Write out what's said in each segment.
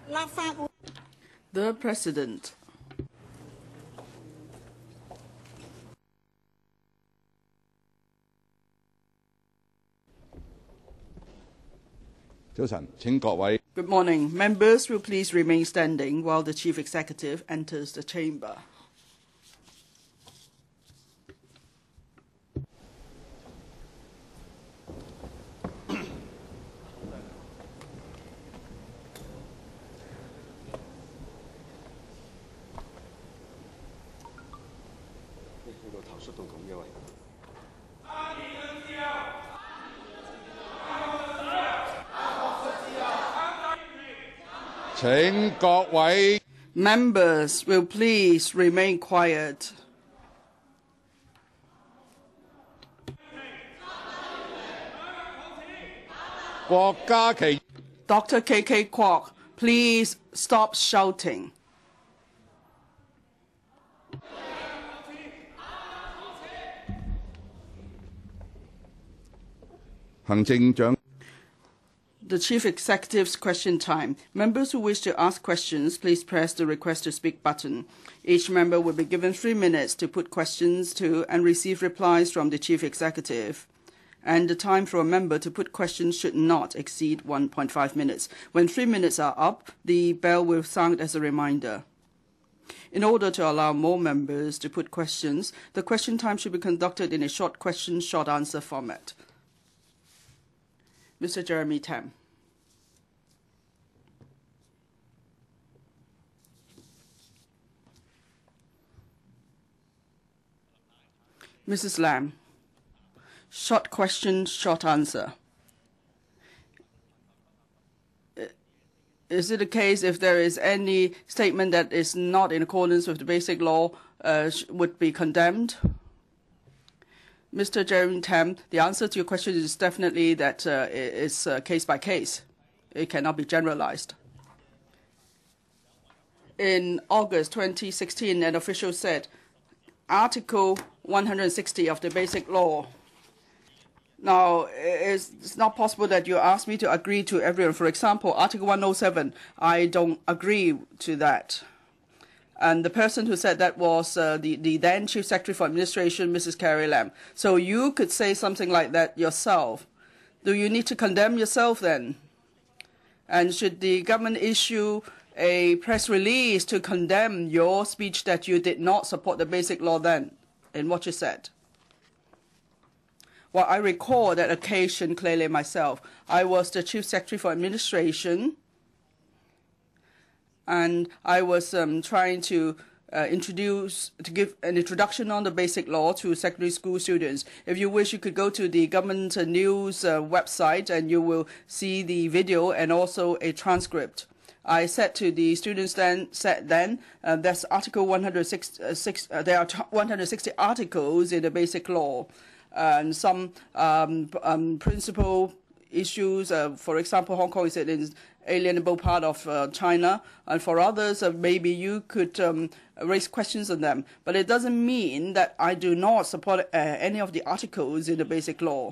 The President. 早晨，請各位。 Good morning. Members will please remain standing while the Chief Executive enters the chamber. Members will please remain quiet. Dr. K.K. Kwok, please stop shouting. The Chief Executive's question time. Members who wish to ask questions, please press the Request to Speak button. Each member will be given 3 minutes to put questions to and receive replies from the Chief Executive. And the time for a member to put questions should not exceed 1.5 minutes. When 3 minutes are up, the bell will sound as a reminder. In order to allow more members to put questions, the question time should be conducted in a short question, short answer format. Mr. Jeremy Tam. Mrs. Lam. Short question, short answer. Is it the case if there is any statement that is not in accordance with the basic law would be condemned? Mr. Jeremy Tam, the answer to your question is definitely that it's case by case. It cannot be generalized. In August 2016, an official said, Article 160 of the Basic Law. Now, it's not possible that you ask me to agree to everyone. For example, Article 107, I don't agree to that. And the person who said that was the then Chief Secretary for Administration, Mrs. Carrie Lam. So you could say something like that yourself. Do you need to condemn yourself then? And should the government issue a press release to condemn your speech that you did not support the Basic Law then, in what you said? Well, I recall that occasion clearly myself. I was the Chief Secretary for Administration, and I was trying to give an introduction on the Basic Law to secondary school students. If you wish, you could go to the government news website, and you will see the video and also a transcript. I said to the students that's Article 106. There are 160 articles in the Basic Law, and some principal issues. For example, Hong Kong is an inalienable part of China, and for others, maybe you could raise questions on them. But it doesn't mean that I do not support any of the articles in the Basic Law.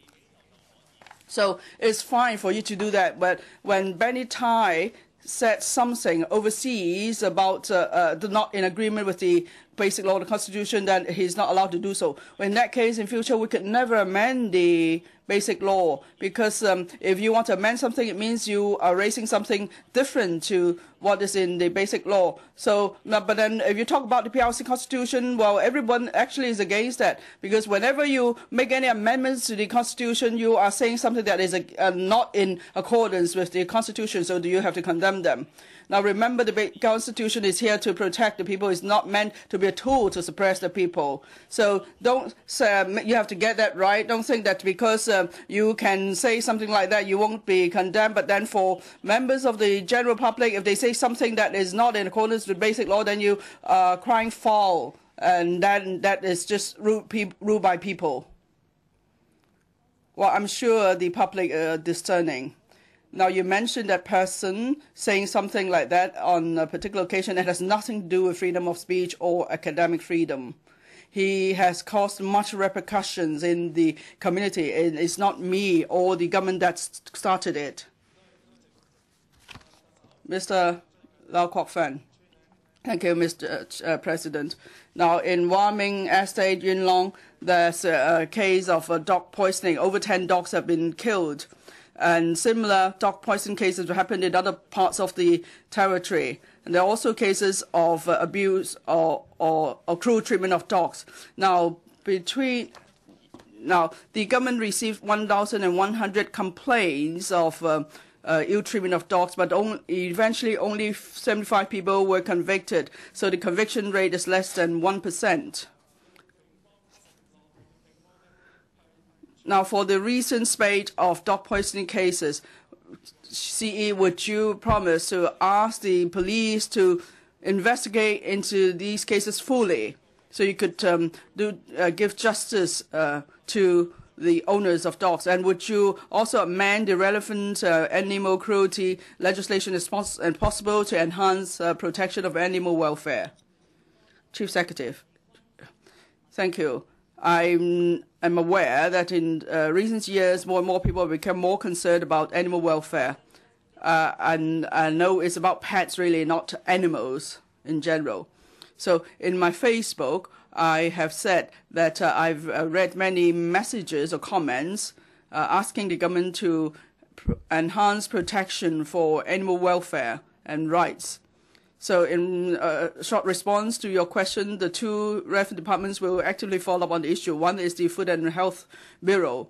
So it's fine for you to do that. But when Benny Tai said something overseas about not in agreement with the Basic Law of the Constitution, then he's not allowed to do so. Well, in that case, in future, we could never amend the Basic Law, because if you want to amend something, it means you are raising something different to what is in the Basic Law. So, but then if you talk about the PRC Constitution, well, everyone actually is against that, because whenever you make any amendments to the Constitution, you are saying something that is not in accordance with the Constitution, so do you have to condemn them? Now, remember, the Constitution is here to protect the people. It's not meant to be a tool to suppress the people. So don't say, you have to get that right. Don't think that because you can say something like that, you won't be condemned. But then for members of the general public, if they say something that is not in accordance with Basic Law, then you are crying foul. And then that is just ruled by people. Well, I'm sure the public are discerning. Now, you mentioned that person saying something like that on a particular occasion that has nothing to do with freedom of speech or academic freedom. He has caused much repercussions in the community. It's not me or the government that started it. Mr. Lau Kok Fan. Thank you, Mr. President. Now, in Warming Estate, Yuen there's a case of dog poisoning. Over 10 dogs have been killed. And similar dog poison cases have happened in other parts of the territory. And there are also cases of abuse or cruel treatment of dogs. Now, the government received 1,100 complaints of ill treatment of dogs, but eventually only 75 people were convicted. So the conviction rate is less than 1%. Now, for the recent spate of dog poisoning cases, CE, would you promise to ask the police to investigate into these cases fully, so you could give justice to the owners of dogs? And would you also amend the relevant animal cruelty legislation as possible to enhance protection of animal welfare? Chief Executive. Thank you. I'm aware that in recent years, more and more people have become more concerned about animal welfare. And I know it's about pets, really, not animals in general. So in my Facebook, I have said that I've read many messages or comments asking the government to enhance protection for animal welfare and rights. So in short response to your question, the two relevant departments will actively follow up on the issue. One is the Food and Health Bureau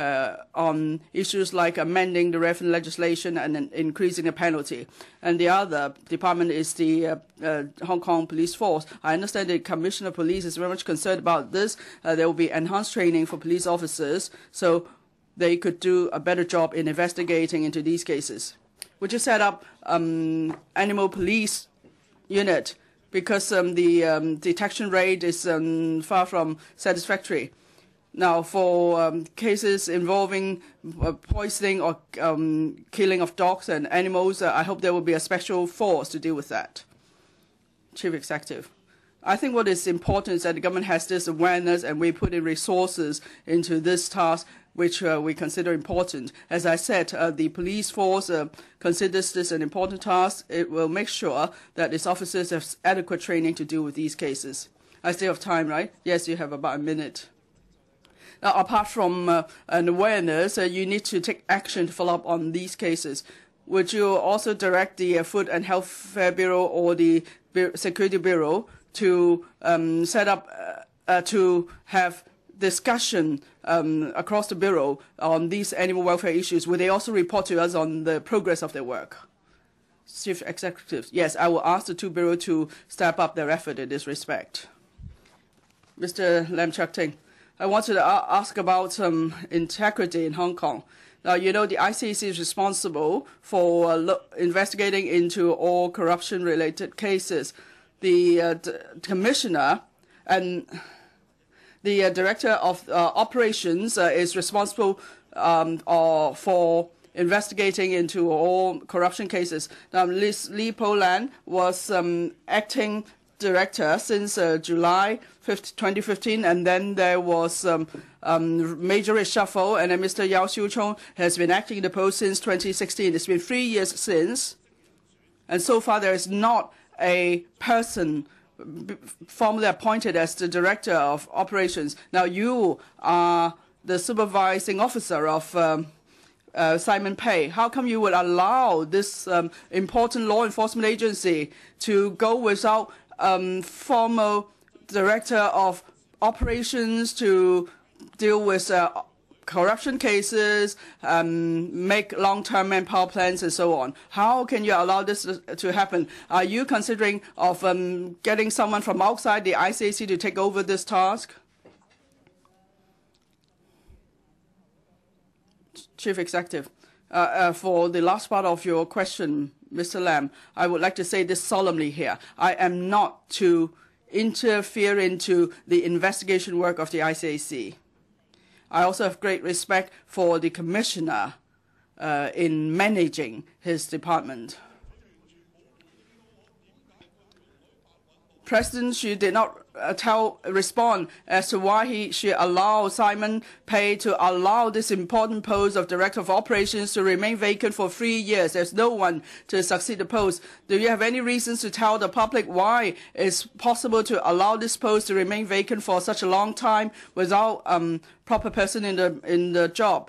on issues like amending the relevant legislation and increasing the penalty. And the other department is the Hong Kong Police Force. I understand the Commissioner of Police is very much concerned about this. There will be enhanced training for police officers so they could do a better job in investigating into these cases. Would you set up animal police unit, because the detection rate is far from satisfactory. Now, for cases involving poisoning or killing of dogs and animals, I hope there will be a special force to deal with that. Chief Executive. I think what is important is that the government has this awareness and we put in resources into this task, which we consider important. As I said, the police force considers this an important task. It will make sure that its officers have adequate training to deal with these cases. I still have time, right? Yes, you have about a minute. Now, apart from an awareness, you need to take action to follow up on these cases. Would you also direct the Food and Health Bureau or the Security Bureau to set up to have discussion across the Bureau on these animal welfare issues? Will they also report to us on the progress of their work? Chief Executive, yes, I will ask the two bureaus to step up their effort in this respect. Mr. Lam Cheuk Ting, I wanted to ask about integrity in Hong Kong. Now, you know, the ICAC is responsible for investigating into all corruption-related cases. The commissioner and the director of operations is responsible for investigating into all corruption cases. Now, Lee Po Lan was acting director since July 2015, and then there was major reshuffle, and then Mr. Yao Xiu-chung has been acting in the post since 2016. It's been 3 years since, and so far there is not a person formally appointed as the director of operations. Now, you are the supervising officer of Simon Pei. How come you would allow this important law enforcement agency to go without formal director of operations to deal with corruption cases, make long-term manpower plans, and so on? How can you allow this to happen? Are you considering of getting someone from outside the ICAC to take over this task? Chief Executive, for the last part of your question, Mr. Lam, I would like to say this solemnly here. I am not to interfere into the investigation work of the ICAC. I also have great respect for the commissioner in managing his department. President Xi did not respond as to why she allowed Simon Pei to allow this important post of Director of Operations to remain vacant for 3 years. There's no one to succeed the post. Do you have any reasons to tell the public why it's possible to allow this post to remain vacant for such a long time without proper person in the job?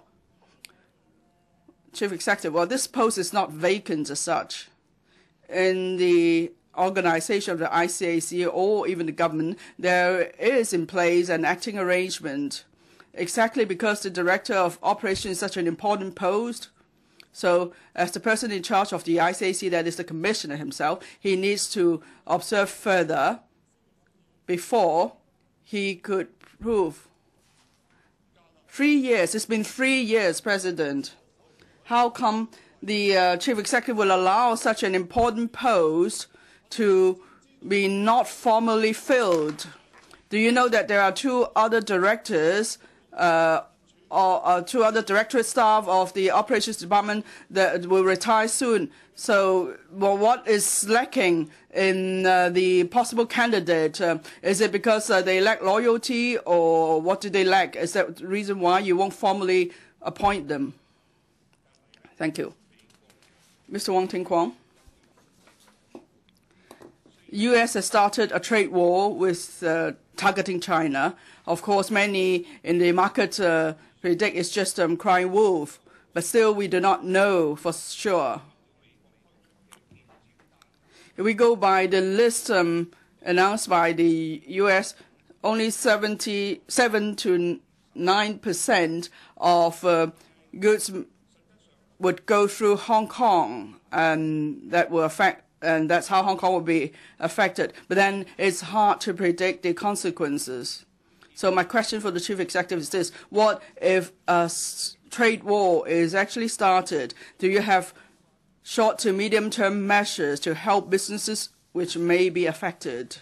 Chief Executive, well, this post is not vacant as such. In the organization of the ICAC or even the government, there is in place an acting arrangement exactly because the Director of Operations is such an important post. So as the person in charge of the ICAC, that is the commissioner himself, he needs to observe further before he could prove. 3 years, it's been 3 years, President. How come the Chief Executive will allow such an important post to be not formally filled? Do you know that there are 2 other directors or 2 other directorate staff of the operations department that will retire soon? So well, what is lacking in the possible candidate? Is it because they lack loyalty, or what do they lack? Is that the reason why you won't formally appoint them? Thank you. Mr. Wong Ting Kwong. U.S. has started a trade war with targeting China. Of course, many in the market predict it's just crying wolf, but still we do not know for sure. If we go by the list announced by the U.S., only 77 to 9% of goods would go through Hong Kong, and that will affect, and that's how Hong Kong will be affected. But then it's hard to predict the consequences. So my question for the Chief Executive is this: what if a trade war is actually started? Do you have short to medium-term measures to help businesses which may be affected?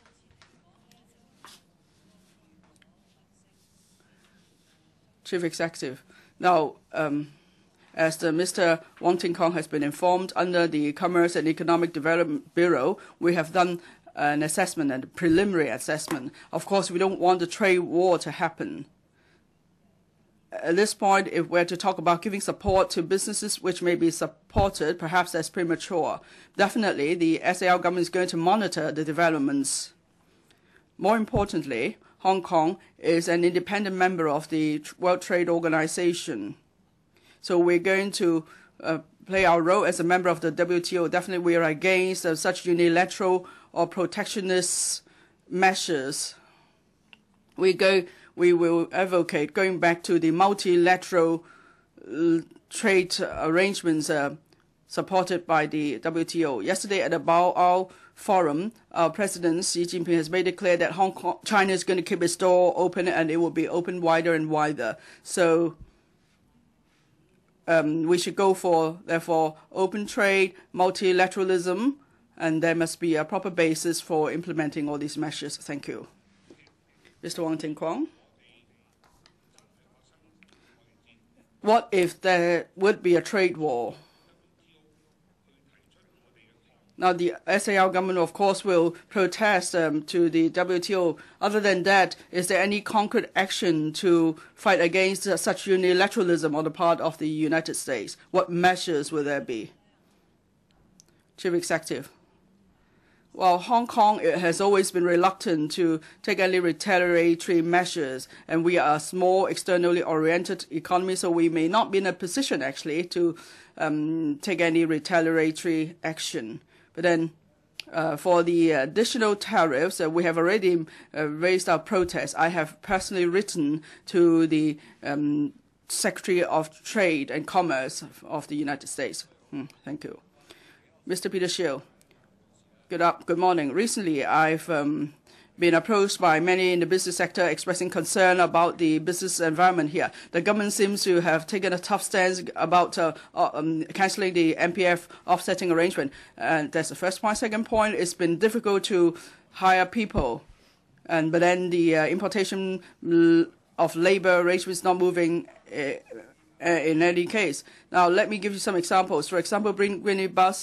Chief Executive. Now, as Mr. Wong Ting Kwong has been informed, under the Commerce and Economic Development Bureau, we have done an assessment and a preliminary assessment. Of course, we don't want the trade war to happen. At this point, if we're to talk about giving support to businesses which may be supported, perhaps that's premature. Definitely, the SAR government is going to monitor the developments. More importantly, Hong Kong is an independent member of the World Trade Organization. So we're going to play our role as a member of the WTO. Definitely we are against such unilateral or protectionist measures. We will advocate going back to the multilateral trade arrangements supported by the WTO. Yesterday at the Boao Forum, our President Xi Jinping has made it clear that China is going to keep its door open, and it will be open wider and wider. So we should go for, therefore, open trade, multilateralism, and there must be a proper basis for implementing all these measures. Thank you. Mr. Wong Ting Kwong. What if there would be a trade war? Now, the SAR government, of course, will protest to the WTO. Other than that, is there any concrete action to fight against such unilateralism on the part of the United States? What measures will there be? Chief Executive. Well, Hong Kong has always been reluctant to take any retaliatory measures, and we are a small, externally oriented economy, so we may not be in a position, actually, to take any retaliatory action. But then for the additional tariffs, we have already raised our protest. I have personally written to the Secretary of Trade and Commerce of the United States. Thank you. Mr. Peter Shield. Good morning. Recently, I've been approached by many in the business sector expressing concern about the business environment here. The government seems to have taken a tough stance about cancelling the MPF offsetting arrangement. And that's the first point. Second point, it's been difficult to hire people. But then the importation of labor arrangement is not moving in any case. Now, let me give you some examples. For example, Greenway Bus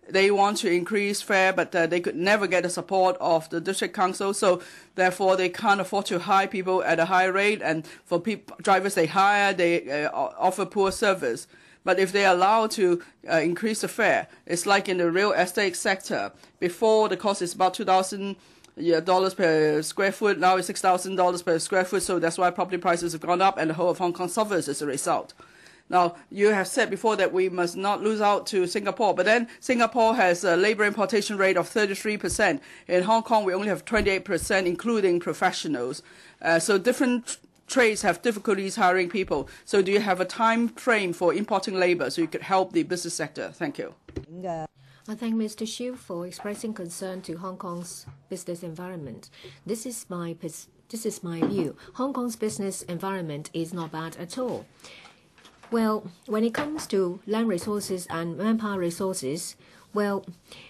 they want to increase fare, but they could never get the support of the district council, so therefore they can't afford to hire people at a high rate, and for drivers they hire, they offer poor service. But if they are allowed to increase the fare, it's like in the real estate sector. Before, the cost is about $2,000 per square foot. Now it's $6,000 per square foot, so that's why property prices have gone up, and the whole of Hong Kong suffers as a result. Now, you have said before that we must not lose out to Singapore, but then Singapore has a labor importation rate of 33%. In Hong Kong, we only have 28%, including professionals. So different trades have difficulties hiring people. So do you have a time frame for importing labor so you could help the business sector? Thank you. I thank Mr. Shiu for expressing concern to Hong Kong's business environment. This is my view. Hong Kong's business environment is not bad at all. Well, when it comes to land resources and manpower resources, well,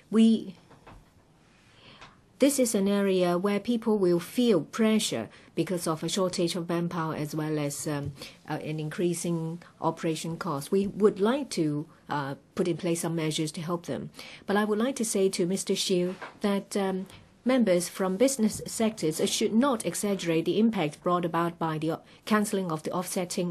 this is an area where people will feel pressure because of a shortage of manpower as well as an increasing operation cost. We would like to put in place some measures to help them. But I would like to say to Mr. Shiu that members from business sectors should not exaggerate the impact brought about by the cancelling of the offsetting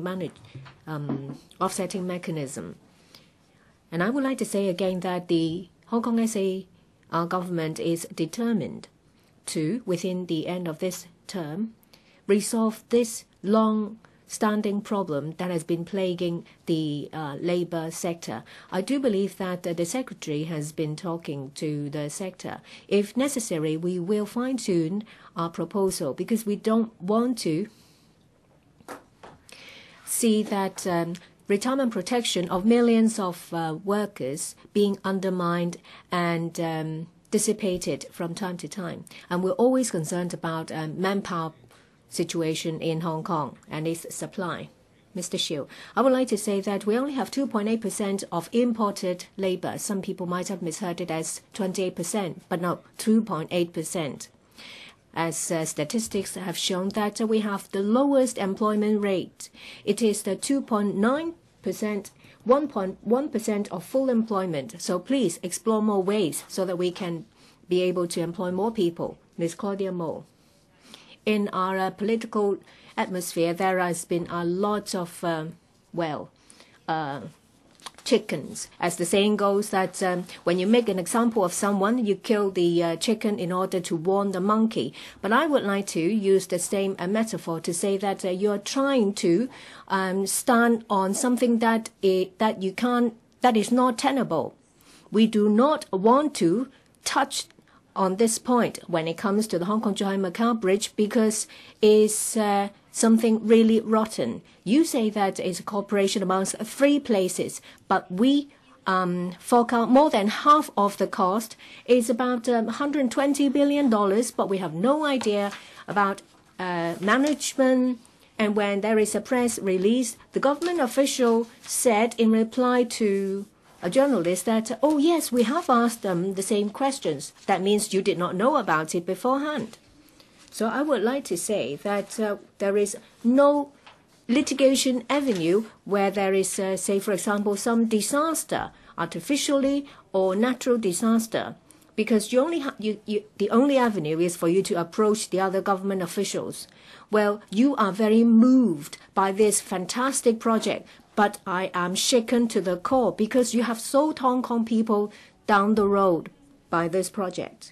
mechanism. And I would like to say again that the Hong Kong SA government is determined to, within the end of this term, resolve this long-standing problem that has been plaguing the labour sector. I do believe that the Secretary has been talking to the sector. If necessary, we will fine-tune our proposal because we don't want to see that retirement protection of millions of workers being undermined and dissipated from time to time. And we're always concerned about manpower situation in Hong Kong and its supply. Mr. Shiu, I would like to say that we only have 2.8% of imported labor. Some people might have misheard it as 28%, but no, 2.8%. As statistics have shown that we have the lowest employment rate. It is the 2.9%, 1.1% of full employment. So please explore more ways so that we can be able to employ more people. Ms. Claudia Mo. In our political atmosphere, there has been a lot of, chickens. As the saying goes that when you make an example of someone, you kill the chicken in order to warn the monkey. But I would like to use the same metaphor to say that you're trying to stand on something that is not tenable. We do not want to touch on this point when it comes to the Hong Kong-Zhuhai-Macau Bridge because it's something really rotten. You say that it's a cooperation amongst 3 places, but we fork out more than half of the cost. It's about $120 billion, but we have no idea about management. And when there is a press release, the government official said in reply to a journalist that, oh yes, we have asked them the same questions. That means you did not know about it beforehand. So I would like to say that there is no litigation avenue where there is, say, for example, some disaster, artificially or natural disaster, because the only avenue is for you to approach the other government officials. Well, you are very moved by this fantastic project, but I am shaken to the core because you have sold Hong Kong people down the road by this project.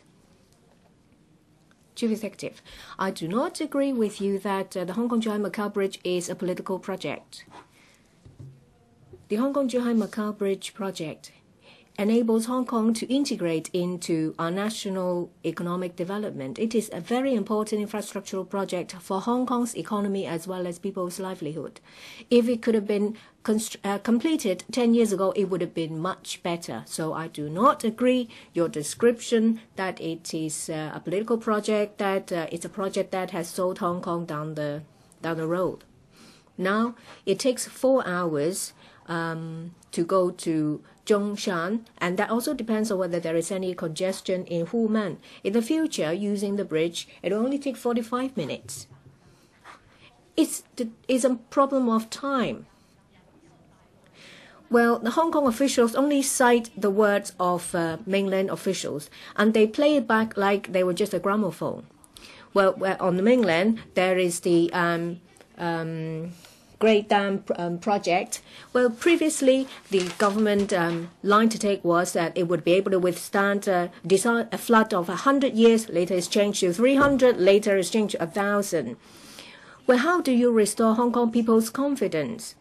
Chief Executive, I do not agree with you that the Hong Kong-Zhuhai-Macau Bridge is a political project. The Hong Kong-Zhuhai-Macau Bridge project enables Hong Kong to integrate into our national economic development. It is a very important infrastructural project for Hong Kong's economy as well as people's livelihood. If it could have been completed 10 years ago, it would have been much better. So I do not agree your description that it is a political project, that it's a project that has sold Hong Kong down the road. Now, it takes 4 hours to go to Zhongshan, and that also depends on whether there is any congestion in Human. In the future, using the bridge, it will only take 45 minutes. It's a problem of time. Well, the Hong Kong officials only cite the words of mainland officials, and they play it back like they were just a gramophone. Well, on the mainland, there is the Great Dam project. Well, previously, the government line to take was that it would be able to withstand a flood of 100 years. Later, it's changed to 300. Later, it's changed to 1,000. Well, how do you restore Hong Kong people's confidence?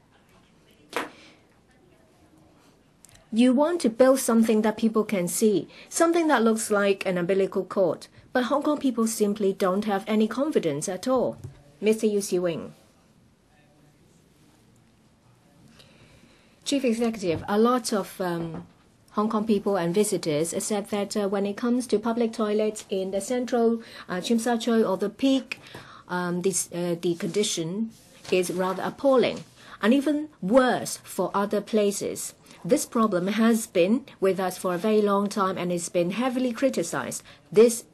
You want to build something that people can see, something that looks like an umbilical cord. But Hong Kong people simply don't have any confidence at all. Mr. Yu Si-wing. Chief Executive, a lot of Hong Kong people and visitors said that when it comes to public toilets in the central Tsim Sha Tsui or the Peak, the condition is rather appalling, and even worse for other places. This problem has been with us for a very long time, and it's been heavily criticized. This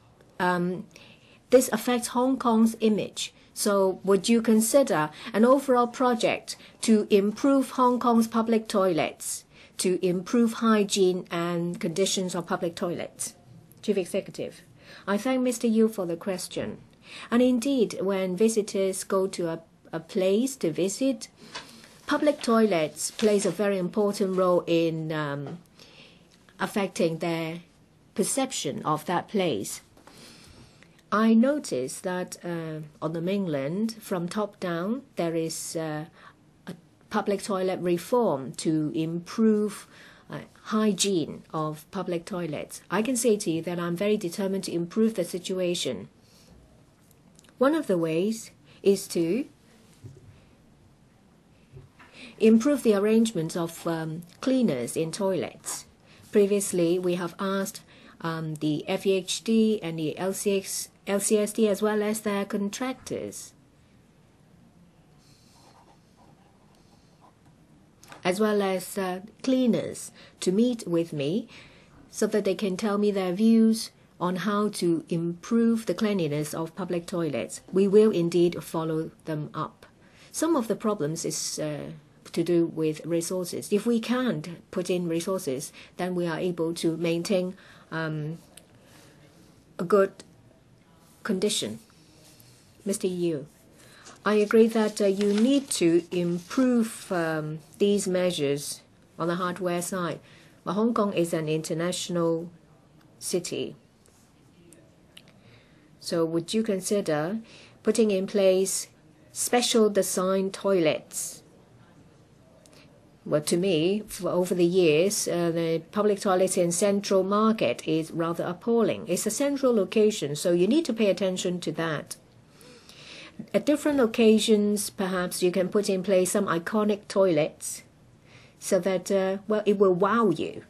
affects Hong Kong's image. So would you consider an overall project to improve Hong Kong's public toilets, to improve hygiene and conditions of public toilets? Chief Executive, I thank Mr. Yu for the question. And indeed, when visitors go to a place to visit, public toilets plays a very important role in affecting their perception of that place. I noticed that on the mainland, from top down, there is a public toilet reform to improve hygiene of public toilets. I can say to you that I'm very determined to improve the situation. One of the ways is to improve the arrangements of cleaners in toilets. Previously, we have asked the FEHD and the LCSD as well as their contractors, as well as cleaners, to meet with me so that they can tell me their views on how to improve the cleanliness of public toilets. We will indeed follow them up. Some of the problems is to do with resources. If we can't put in resources, then we are able to maintain a good condition. Mr. Yu, I agree that you need to improve these measures on the hardware side. But Hong Kong is an international city. So would you consider putting in place special design toilets? Well, to me, over the years, the public toilets in Central Market is rather appalling. It's a central location, so you need to pay attention to that. At different occasions, perhaps you can put in place some iconic toilets so that, well, it will wow you.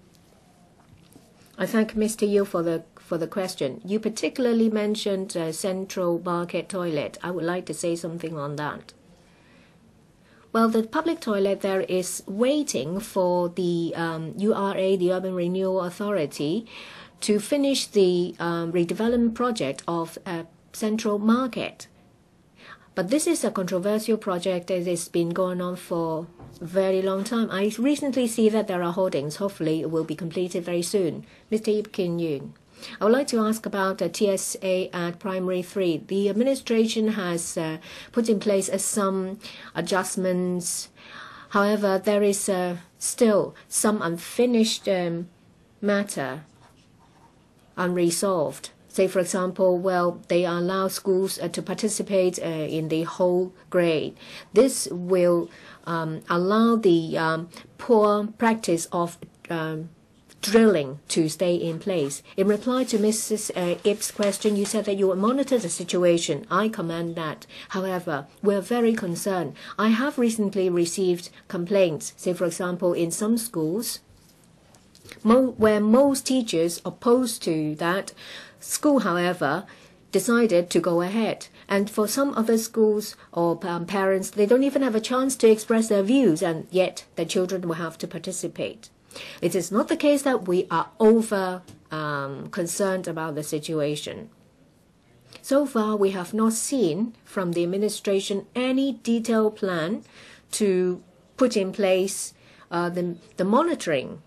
I thank Mr. Yu for the question. You particularly mentioned Central Market toilet. I would like to say something on that. Well, the public toilet there is waiting for the URA, the Urban Renewal Authority, to finish the redevelopment project of Central Market. But this is a controversial project that has been going on for a very long time. I recently see that there are holdings. Hopefully, it will be completed very soon. Mr. Ip Kin Yoon, I would like to ask about the TSA at Primary 3. The administration has put in place some adjustments. However, there is still some unfinished matter unresolved. Say, for example, well, they allow schools to participate in the whole grade. This will allow the poor practice of drilling to stay in place. In reply to Mrs. Ip's question, you said that you will monitor the situation. I commend that. However, we're very concerned. I have recently received complaints, say, for example, in some schools, where most teachers opposed to that. School, however, decided to go ahead. And for some other schools or parents, they don't even have a chance to express their views, and yet the children will have to participate. It is not the case that we are over concerned about the situation. So far, we have not seen from the administration any detailed plan to put in place the monitoring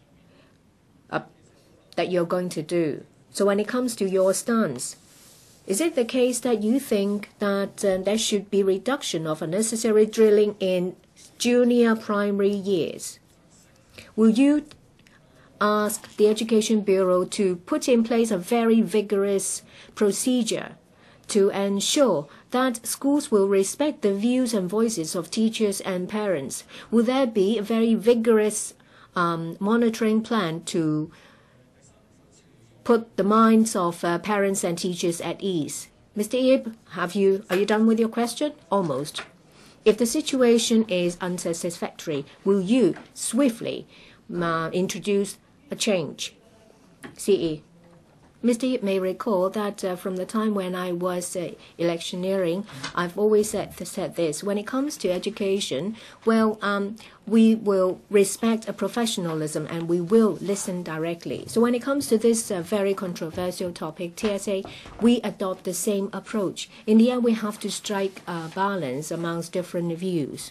that you're going to do. So when it comes to your stance, is it the case that you think that there should be reduction of unnecessary drilling in junior primary years? Will you ask the Education Bureau to put in place a very vigorous procedure to ensure that schools will respect the views and voices of teachers and parents? Will there be a very vigorous monitoring plan to put the minds of parents and teachers at ease? Mr. Ip, are you done with your question? Almost. If the situation is unsatisfactory, will you swiftly introduce a change? CE. Mr. Yip may recall that from the time when I was electioneering, I've always said this. When it comes to education, we will respect a professionalism and we will listen directly. So when it comes to this very controversial topic, TSA, we adopt the same approach. In the end, we have to strike a balance amongst different views.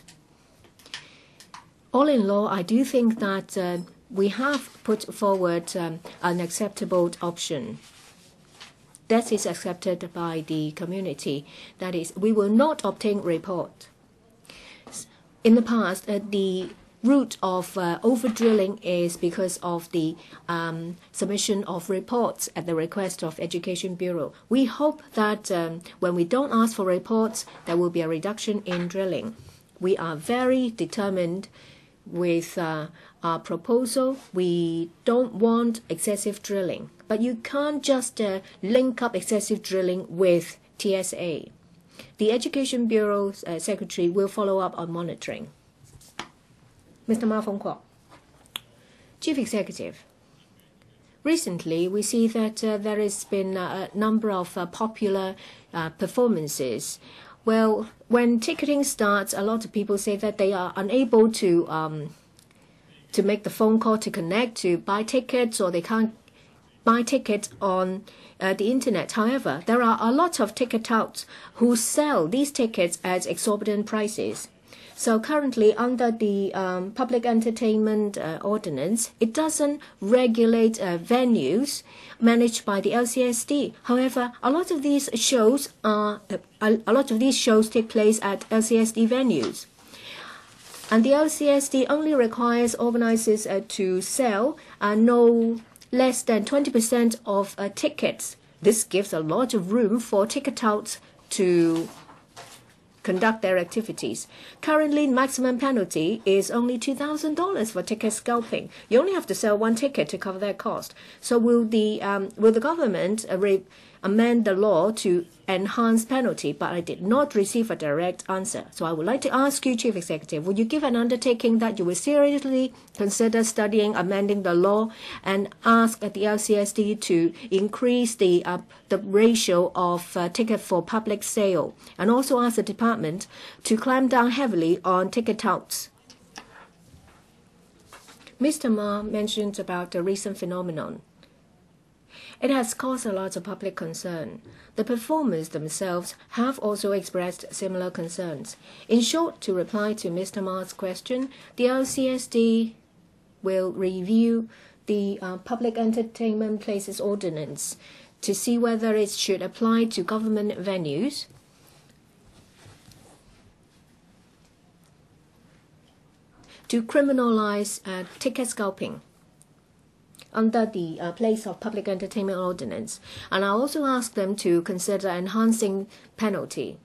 All in all, I do think that we have put forward an acceptable option that is accepted by the community. That is, we will not obtain report. In the past, the root of over-drilling is because of the submission of reports at the request of Education Bureau. We hope that when we don't ask for reports, there will be a reduction in drilling. We are very determined with our proposal. We don't want excessive drilling, but you can't just link up excessive drilling with TSA. The Education Bureau's secretary will follow up on monitoring. Mr. Ma Fung-kwok, Chief Executive. Recently, we see that there has been a number of popular performances. Well, when ticketing starts, a lot of people say that they are unable to make the phone call to connect to buy tickets, or they can't buy tickets on the internet. However, there are a lot of ticket touts who sell these tickets at exorbitant prices. So currently, under the Public Entertainment Ordinance, it doesn't regulate venues managed by the LCSD. However, a lot of these shows take place at LCSD venues, and the LCSD only requires organizers to sell no less than 20% of tickets. This gives a lot of room for ticket touts to conduct their activities. Currently, maximum penalty is only $2,000 for ticket scalping. You only have to sell one ticket to cover that cost. So will the government amend the law to enhance penalty? But I did not receive a direct answer. So I would like to ask you, Chief Executive, would you give an undertaking that you will seriously consider studying amending the law and ask the LCSD to increase the ratio of ticket for public sale, and also ask the department to clamp down heavily on ticket touts? Mr. Ma mentioned about the recent phenomenon. It has caused a lot of public concern. The performers themselves have also expressed similar concerns. In short, to reply to Mr. Ma's question, the LCSD will review the Public Entertainment Places Ordinance to see whether it should apply to government venues, to criminalize ticket scalping under the Place of Public Entertainment Ordinance. And I also ask them to consider enhancing penalty.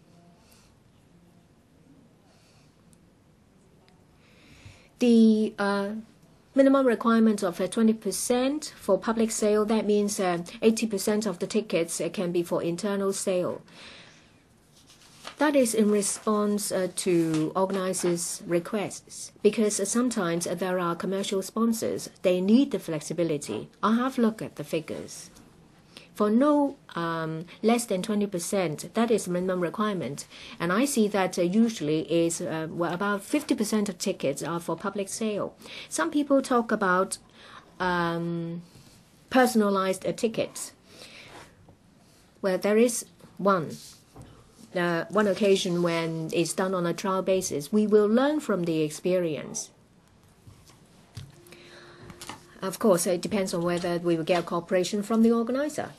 The minimum requirement of 20% for public sale, that means 80% of the tickets can be for internal sale. That is in response to organizers' requests, because sometimes there are commercial sponsors. They need the flexibility. I have looked at the figures. For no less than 20%, that is the minimum requirement. And I see that usually is about 50% of tickets are for public sale. Some people talk about personalized tickets. Well, there is one occasion when it's done on a trial basis. We will learn from the experience. Of course, it depends on whether we will get cooperation from the organizer.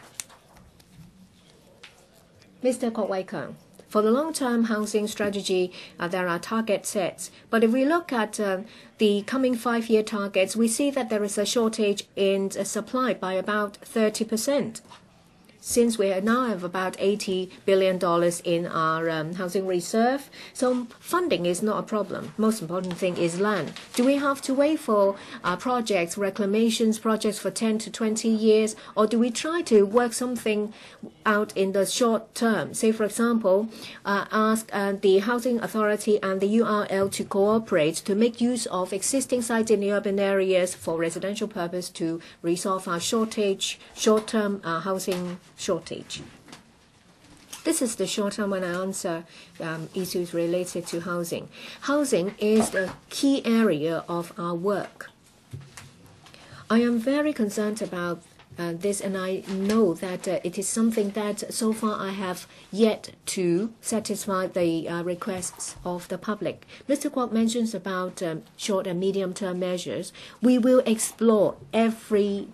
Mr. Kwok Wai Keung, for the long-term housing strategy, there are target sets. But if we look at the coming 5-year targets, we see that there is a shortage in supply by about 30%. Since we now have about $80 billion in our housing reserve, so funding is not a problem. Most important thing is land. Do we have to wait for projects, reclamations projects for 10 to 20 years, or do we try to work something out in the short term? Say, for example, ask the Housing Authority and the URL to cooperate to make use of existing sites in the urban areas for residential purpose to resolve our short-term housing shortage. This is the short term when I answer issues related to housing. Housing is the key area of our work. I am very concerned about this, and I know that it is something that so far I have yet to satisfy the requests of the public. Mr. Kwok mentions about short and medium term measures. We will explore every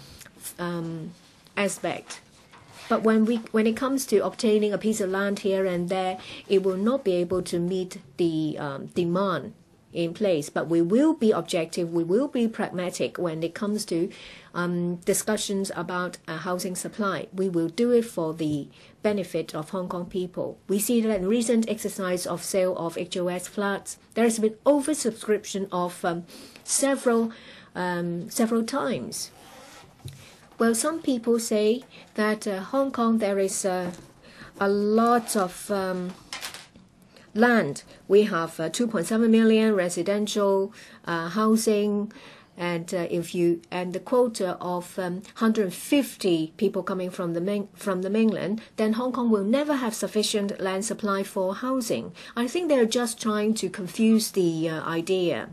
aspect. But when it comes to obtaining a piece of land here and there, it will not be able to meet the demand in place. But we will be objective, we will be pragmatic when it comes to discussions about housing supply. We will do it for the benefit of Hong Kong people. We see that in recent exercise of sale of HOS flats, there has been oversubscription of several times. Well, some people say that Hong Kong, there is a lot of land. We have 2.7 million residential housing, and the quota of 150 people coming from the mainland, then Hong Kong will never have sufficient land supply for housing. I think they're just trying to confuse the idea.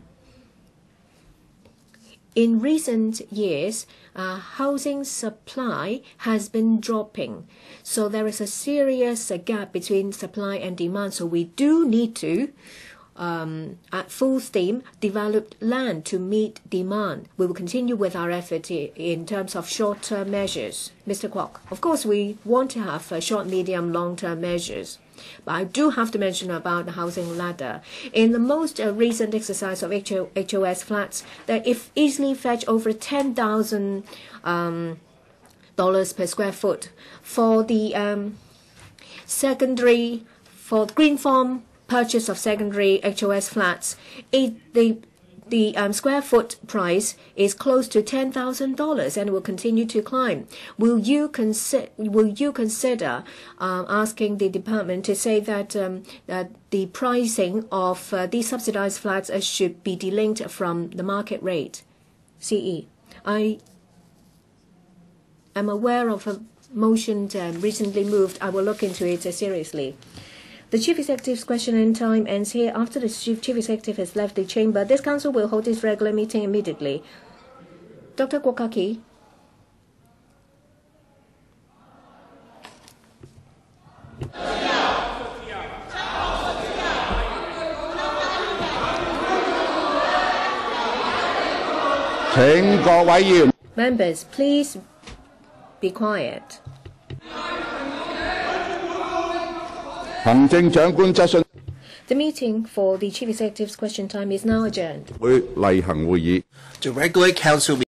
In recent years, housing supply has been dropping. So there is a serious gap between supply and demand. So we do need to, at full steam, develop land to meet demand. We will continue with our effort in terms of short-term measures. Mr. Kwok, of course, we want to have short, medium, long-term measures. But I do have to mention about the housing ladder. In the most recent exercise of HOS flats, that if easily fetch over $10,000 per square foot. For the for green farm purchase of secondary HOS flats, the square foot price is close to $10,000 and will continue to climb. Will you consider asking the department to say that the pricing of these subsidized flats should be delinked from the market rate? CE. I am aware of a motion recently moved. I will look into it seriously. The Chief Executive's question time ends here. After the Chief Executive has left the chamber, this Council will hold its regular meeting immediately. Dr. Kwok Ka-ki. Members, please be quiet. The meeting for the Chief Executive's question time is now adjourned. The regular council